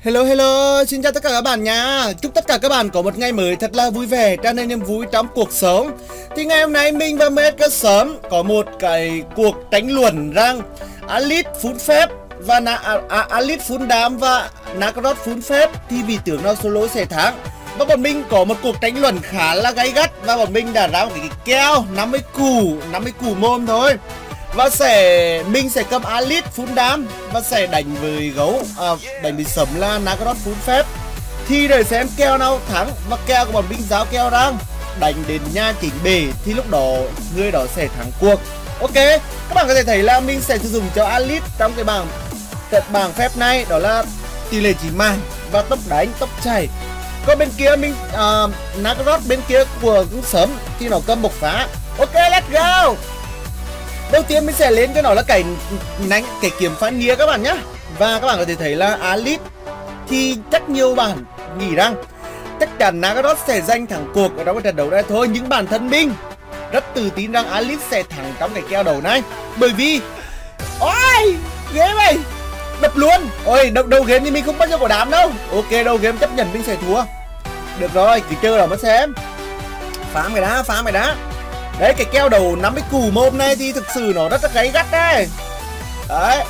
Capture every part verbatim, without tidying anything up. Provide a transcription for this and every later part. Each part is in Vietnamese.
Hello hello, xin chào tất cả các bạn nha. Chúc tất cả các bạn có một ngày mới thật là vui vẻ, tràn đầy niềm vui trong cuộc sống. Thì ngày hôm nay mình và em ét ca sớm có một cái cuộc tranh luận rằng Alip phun phép và Na, à, à, Alip phun đám và Nakaroth phun phép thì vị tướng nào solo sẽ thắng. Và bọn mình có một cuộc tranh luận khá là gay gắt và bọn mình đã ra một cái kèo năm mươi củ, năm mươi củ mồm thôi. Và sẽ mình sẽ cầm Alip phun đám và sẽ đánh với gấu à, đánh với sấm là Nakaroth phun phép. Thì để xem kèo nào thắng và kèo của bọn mình giáo kèo đang đánh đến nhà chỉnh bể thì lúc đó người đó sẽ thắng cuộc. Ok, các bạn có thể thấy là mình sẽ sử dụng cho Alip trong cái bảng cái bảng phép này, đó là tỷ lệ chỉ mạng và tốc đánh, tốc chạy. Còn bên kia mình uh, Nakaroth bên kia của sấm thì nó cầm bộc phá. Ok, let's go. Đầu tiên mình sẽ lên cho nó là cái nánh cái kiếm phán nghĩa các bạn nhé. Và các bạn có thể thấy là Alip thì rất nhiều bạn nghĩ rằng chắc chắn Nakaroth sẽ giành thắng cuộc ở trong cái trận đấu này thôi. Nhưng bản thân mình rất tự tin rằng Alip sẽ thắng trong cái kèo đầu này. Bởi vì ôi ghê mày đập luôn. Ôi đầu, đầu game thì mình không bao giờ có đám đâu. Ok, đầu game chấp nhận mình sẽ thua. Được rồi, cứ chơi đó mà xem. Phá mày đá, phá mày đá. Đấy, cái kèo đầu năm mươi củ mồm này thì thực sự nó rất là gáy gắt đấy. Đấy.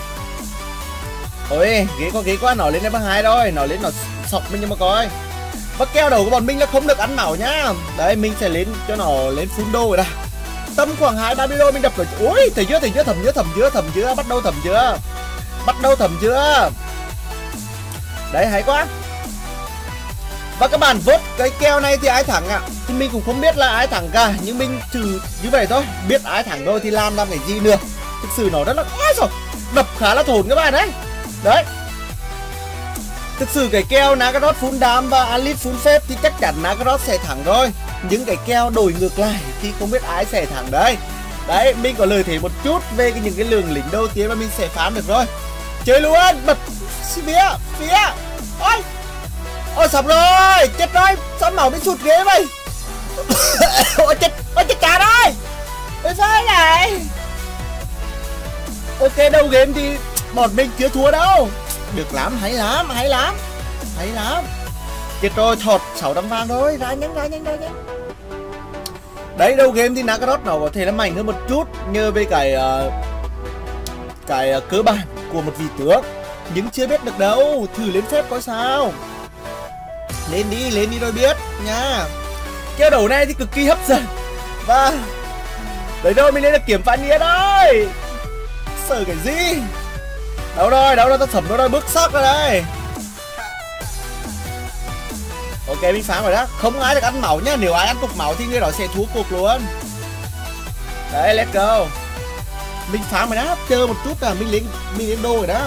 Ôi, ghế có ghế quá, nó lên level hai rồi, nó lên nó sọc mình nhưng mà coi. Và kèo đầu của bọn mình là không được ăn máu nhá. Đấy, mình sẽ lên cho nó lên full đô rồi đây. Tầm khoảng hai ba đô mình đập rồi. Ui, thấy chưa, thấy chưa, thầm chưa, thầm chưa, thầm chưa, bắt đầu thầm chưa. Bắt đầu thầm chưa. Đấy, hay quá. Và các bạn vote cái kèo này thì ai thắng ạ? À? Thì mình cũng không biết là ai thắng cả, nhưng mình trừ như vậy thôi. Biết ai thắng rồi thì làm làm cái gì nữa. Thực sự nó rất là ôi rồi, đập khá là thốn các bạn đấy. Đấy. Thực sự cái kèo Nakaroth phun đám và Alip phun phép thì chắc chắn Nakaroth sẽ thắng rồi. Những cái kèo đổi ngược lại thì không biết ai sẽ thắng đấy. Đấy, mình có lời thế một chút về cái, những cái lượng lính đầu tiên mà mình sẽ phán được rồi. Chơi luôn, bật phía, phía. Ôi. Ôi sập rồi, chết rồi, sao máu mình sụt ghế vậy? Ôi chết, ôi chết cả rồi. Ôi sao này? Ok, đầu game thì bọn mình chưa thua đâu. Được lắm, hay lắm, hay lắm. Hay lắm. Chết rồi, thọt sáu trăm vàng thôi, ra nhanh, ra nhanh, ra nhanh. Đấy, đầu game thì Nakaroth nó có thể là mạnh hơn một chút nhờ về cái uh, cái uh, cơ bản của một vị tướng. Nhưng chưa biết được đâu, thử lên phép coi sao. Lên đi, lên đi rồi biết nha. Kèo đầu này thì cực kỳ hấp dẫn. Và đấy đâu mình lên được kiếm phán nghĩa đấy. Sợ cái gì. Đâu rồi, đâu rồi, tao sẩm đâu rồi, bước sắc ra đây. Ok, mình phá rồi đó. Không ai được ăn máu nhá. Nếu ai ăn cục máu thì người đó sẽ thua cuộc luôn. Đấy, let's go. Mình phá rồi đó, chờ một chút là mình lên mình lên đô rồi đó.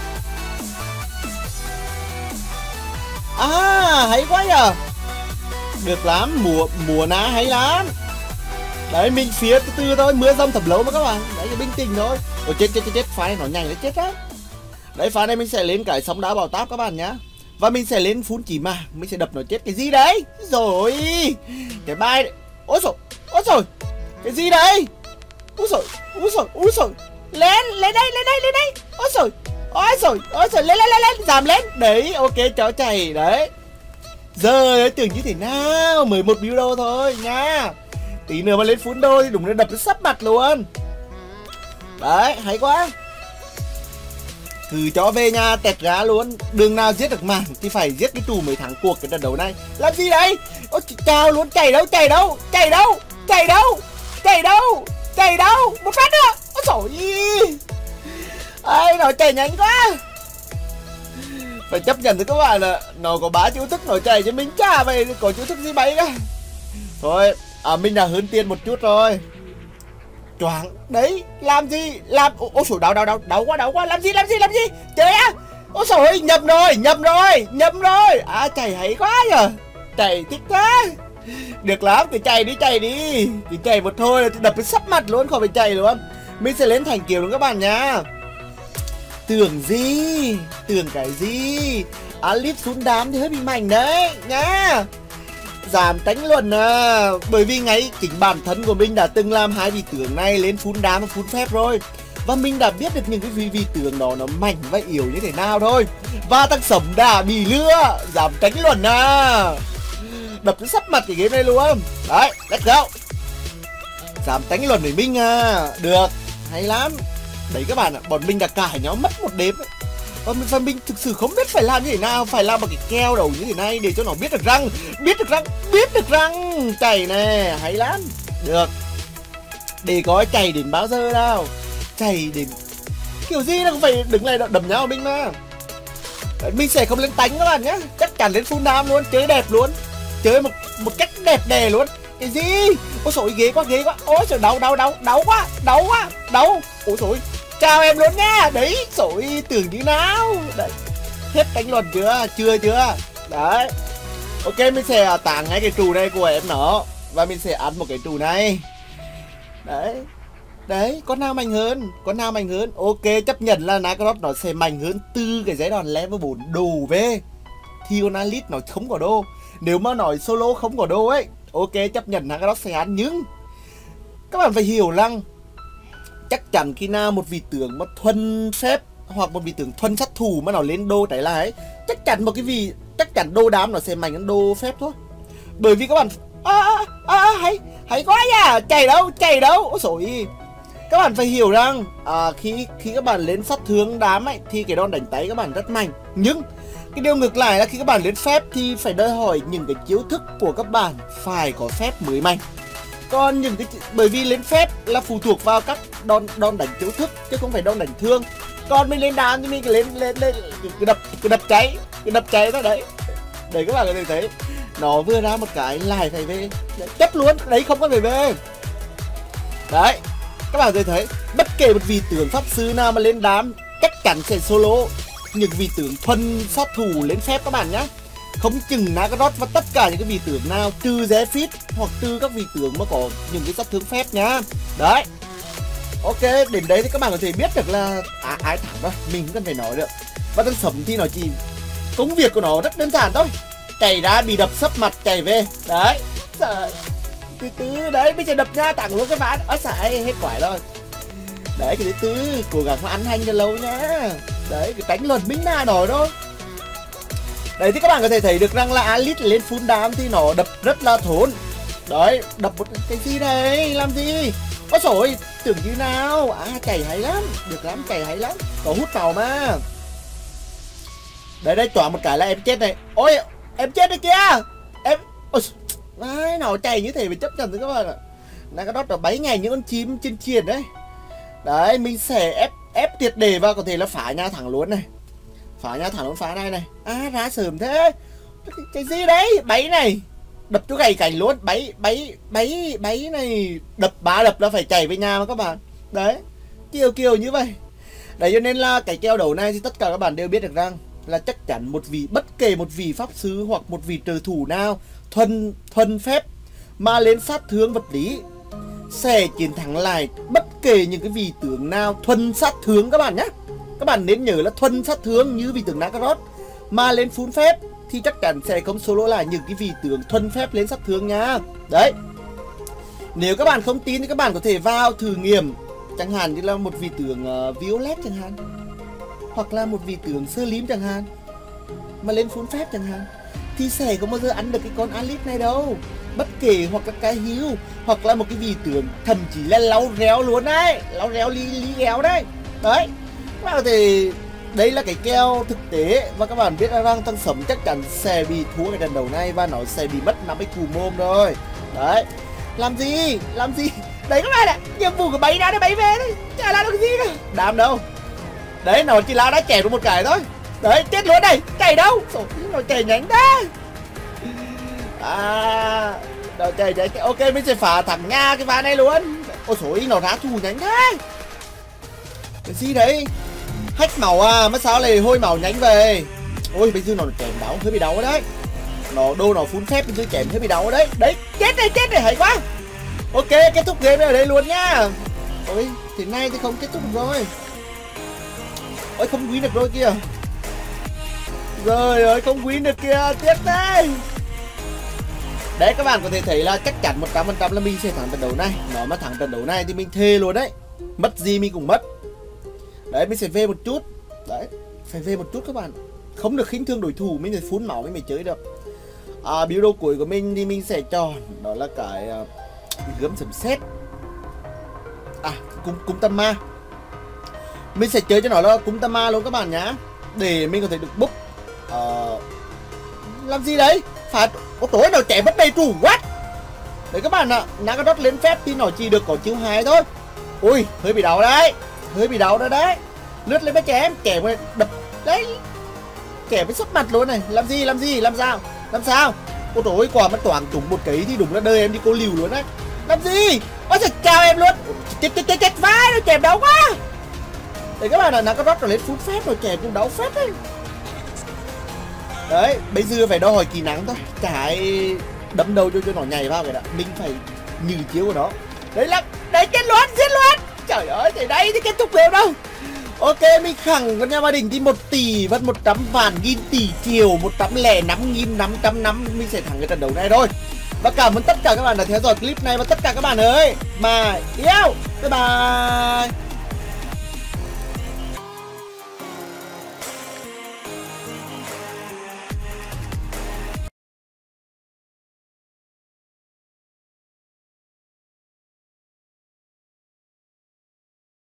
À, hay quá nhờ. Được lắm, mùa mùa ná hay lắm. Đấy, mình phía từ từ thôi, mưa dầm thẩm lấu mà các bạn. Đấy, bình tĩnh thôi. Ôi chết chết chết chết, pha này nó nhanh nó chết á. Đấy, pha này mình sẽ lên cái sóng đá bảo táp các bạn nhá. Và mình sẽ lên phun chỉ mà, mình sẽ đập nó chết cái gì đấy. Rồi. Cái bài. Ôi trời, ôi trời. Cái gì đấy? Ôi trời, ôi trời, ôi trời. Lên, lên đây, lên đây, lên đây. Ôi trời. Ôi trời, ôi trời, lên lên lên lên, giảm lên. Đấy, ok, cháu chảy đấy. Giờ ấy, tưởng như thế nào, mới một build đô thôi nha. Tí nữa mà lên phun đô thì đúng là đập nó sắp mặt luôn. Đấy, hay quá. Thử cho về nhà tẹt gá luôn. Đường nào giết được mảng thì phải giết cái chủ mới thắng cuộc cái trận đấu này. Làm gì đấy? Ôi chào luôn, chảy đâu, chảy đâu, chảy đâu, chảy đâu, chảy đâu, chảy đâu. Một phát nữa. Ôi trời. Ây, nó chảy nhanh quá. Phải chấp nhận với các bạn là nó có bá chiêu thức nó chảy chứ mình chả vậy có chiêu thức gì bay cả. Thôi, à, mình đã hơn tiền một chút rồi. Choáng. Đấy, làm gì? Làm ôi trời, đau đau đau, đau quá, đau quá. Làm gì, làm gì, làm gì? Chơi á. Ôi trời, nhầm rồi, nhầm rồi, nhầm rồi. À, chảy hay quá nhờ. Chảy thích quá. Được lắm, cứ chạy đi, chạy đi. Cứ chạy một thôi là đập cái sắp mặt luôn, khỏi phải chạy luôn. Mình sẽ lên thành kiểu luôn các bạn nhá. Tưởng gì? Tưởng cái gì? Alip xuống đám thì hơi bị mạnh đấy nhá. Giảm tránh luận à. Bởi vì ngay chính bản thân của mình đã từng làm hai vị tướng này lên phun đám và phun phép rồi. Và mình đã biết được những cái vị vị tướng đó nó mạnh và yếu như thế nào thôi. Và thằng Sấm đã bị lừa, dám tránh luận à. Đập nó sắp mặt cái game này luôn. Đấy, let's go. Dám tránh luận với mình à. Được, hay lắm. Đấy các bạn ạ, bọn mình đã cãi nhau mất một đêm ấy. Và mình, và mình thực sự không biết phải làm như thế nào. Phải làm một cái keo đầu như thế này để cho nó biết được răng. Biết được răng, biết được răng. Chảy nè, hay lắm. Được. Để có chảy đến bao giờ đâu. Chảy đến kiểu gì là cũng phải đứng lại đấm nhau mình mà. Đấy, mình sẽ không lên tánh các bạn nhé. Chắc chắn lên full nam luôn, chơi đẹp luôn. Chơi một một cách đẹp đẽ luôn. Cái gì? Ôi trời ghê quá, ghê quá. Ôi trời đau đau đau, đau quá, đau quá, đau. Ôi trời. Chào em luôn nha. Đấy, trời tưởng như nào. Đấy. Hết đánh luận chưa? Chưa chưa? Đấy. Ok, mình sẽ tặng ngay cái trụ này của em nó. Và mình sẽ ăn một cái trụ này. Đấy. Đấy, con nào mạnh hơn? Con nào mạnh hơn? Ok, chấp nhận là Nakaroth nó sẽ mạnh hơn từ cái giai đoạn level bốn đổ về. Thì con Alith nó không có đô. Nếu mà nói solo không có đô ấy, ok, chấp nhận Nakaroth sẽ ăn. Nhưng các bạn phải hiểu rằng chắc chắn khi nào một vị tướng mà thuần phép hoặc một vị tướng thuần sát thủ mà nó lên đô trái lại ấy, chắc chắn một cái vị chắc chắn đô đám nó sẽ mạnh hơn đô phép thôi. Bởi vì các bạn à, à, à, hay hay quá nha, chạy đâu chạy đâu. Ôi trời, các bạn phải hiểu rằng à, khi khi các bạn lên sát thương đám ấy thì cái đòn đánh tay các bạn rất mạnh. Nhưng cái điều ngược lại là khi các bạn lên phép thì phải đòi hỏi những cái chiêu thức của các bạn phải có phép mới mạnh. Còn những cái bởi vì lên phép là phụ thuộc vào các đòn đòn đánh chiêu thức chứ không phải đòn đánh thương. Còn mình lên đám thì mình lên lên lên cứ đập cứ đập cháy, cứ đập cháy ra đấy. Để các bạn có thể thấy nó vừa ra một cái lại phải về chấp luôn, đấy không có phải về. Đấy, các bạn có thể thấy bất kể một vị tướng pháp sư nào mà lên đám chắc chắn sẽ solo những vị tướng thuần sát thủ lên phép các bạn nhé. Không chừng Nakaroth và tất cả những cái vị tướng nào trừ Zephyr hoặc trừ các vị tướng mà có những cái sát thương phép nhá. Đấy. Ok, đến đấy thì các bạn có thể biết được là à, ai thắng thôi, mình không cần phải nói được. Và thằng Sấm thì nó chỉ công việc của nó rất đơn giản thôi. Chạy ra bị đập sấp mặt chạy về. Đấy. Trời. Từ từ đấy, bây giờ đập nha, thẳng luôn các bạn. Ôi xài hết quải rồi. Đấy, cái thứ tư cố gắng mà ăn hành cho lâu nhá. Đấy, cái tránh luận binh na nổi thôi. Đấy thì các bạn có thể thấy được rằng là Alith lên full đam thì nó đập rất là thốn. Đấy, đập một cái gì này, làm gì? Ôi trời, tưởng như nào? À, chảy hay lắm, được lắm, chảy hay lắm. Có hút vào mà. Đấy, đây chọn một cái là em chết này. Ôi, em chết đây kìa. Em, ôi, đấy, nó chảy như thế phải chấp nhận thôi các bạn ạ. Nakaroth là bấy ngày những con chim trên triền đấy. Đấy, mình sẽ ép ép triệt đề và có thể là phá nhà thẳng luôn này. Phá nhà thẳng luôn, phá này này. À, ra sớm thế. Cái, cái gì đấy, bấy này. Đập chỗ gầy cảnh luôn, bấy bấy bấy bấy này, đập bá đập là phải chảy về nhà mà các bạn. Đấy, kiểu kiểu như vậy. Đấy cho nên là cái kèo đấu này thì tất cả các bạn đều biết được rằng là chắc chắn một vị bất kể một vị pháp sư hoặc một vị trợ thủ nào thuần thuần phép mà lên sát thương vật lý sẽ chiến thắng lại bất kể những cái vị tướng nào thuần sát thương các bạn nhé. Các bạn nên nhớ là thuần sát thương như vị tướng Nakaroth mà lên full phép thì chắc chắn sẽ không solo lại những cái vị tướng thuần phép lên sát thương nha. Đấy. Nếu các bạn không tin thì các bạn có thể vào thử nghiệm, chẳng hạn như là một vị tướng uh, Violet chẳng hạn, hoặc là một vị tướng Sơ Lim chẳng hạn, mà lên full phép chẳng hạn, thì sẽ không bao giờ ăn được cái con Alith này đâu. Bất kể hoặc là cái hiếu hoặc là một cái vị tướng thậm chí là lau réo luôn đấy, lau réo ly ly réo đấy. Đấy, các bạn có thể, đấy là cái kèo thực tế và các bạn biết rằng thằng Sấm chắc chắn sẽ bị thua cái trận đấu này và nó sẽ bị mất năm cái cù mồm rồi. Đấy, làm gì làm gì đấy các bạn ạ, nhiệm vụ của bấy ra để bấy về đấy, chả làm được cái gì cả, đám đâu. Đấy, nó chỉ là đã chẻ được một cái thôi. Đấy, chết luôn này, chạy đâu rồi, nó chạy nhanh thế. À, nó chạy nhanh. Ok, mình sẽ phá thẳng nha cái ván này luôn. Ôi trời, nó ra thù nhanh thế. Cái gì đấy, hack máu à, mà sao lại hôi máu nhanh về. Ôi, bây giờ nó chém đau, hơi bị đau đấy. Nó đô nó phun phép, bây giờ chém hơi bị đau đấy. Đấy, chết này, chết này, hay quá. Ok, kết thúc game ở đây luôn nhá. Ôi, thế này thì không kết thúc được rồi. Ôi, không win được rồi kìa. Rồi ơi, không win được kìa, tiếc đấy. Đấy, các bạn có thể thấy là chắc chắn một trăm phần trăm là mình sẽ thắng trận đấu này. Nó mà thắng trận đấu này thì mình thề luôn đấy. Mất gì mình cũng mất. Đấy, mình sẽ về một chút. Đấy, phải về một chút các bạn. Không được khinh thường đối thủ, mình phải phun máu mới mới chơi được. À, biểu đồ cuối của mình thì mình sẽ chọn đó là cái uh, gươm sấm sét. À, cung cung tâm ma. Mình sẽ chơi cho nó là cung tâm ma luôn các bạn nhá, để mình có thể được búp. Uh, làm gì đấy? Phạt. Ôi tối nào trẻ mất đầy chủ quá. Đấy các bạn ạ, à, Nagaroth lên phép thì nó chỉ được có chiêu hai thôi. Ui, hơi bị đau đấy. Hơi bị đau đó đấy. Lướt lên với chém, kẻ mới đập. Đấy. Kẻ mới sắp mặt luôn này. Làm gì, làm gì, làm sao? Làm sao? Ôi trời ơi, quả mất toảng trúng một cái thì đúng là đời em đi cô liều luôn đấy. Làm gì? Ôi trời, chào em luôn. Chết chết chết chết vai, nó chém đau quá. Đấy các bạn ạ, à, Nagaroth nó lên phút phép rồi, chém cũng đau phép đấy. Đấy, bây giờ phải đòi hỏi kỹ năng thôi. Cái đấm đầu cho cho nó nhảy vào cái đó. Mình phải như chiếu của nó. Đấy là, đấy kết luôn, giết luôn. Trời ơi, thế đây thì kết thúc đều đâu. Ok, mình khẳng con nhà Ba Đình thì một tỷ vẫn một trăm vạn nghìn tỷ triệu một trăm lẻ năm nghìn năm trăm năm mình sẽ thắng cái trận đấu này thôi. Và cảm ơn tất cả các bạn đã theo dõi clip này, và tất cả các bạn ơi mà yêu. Bye bye.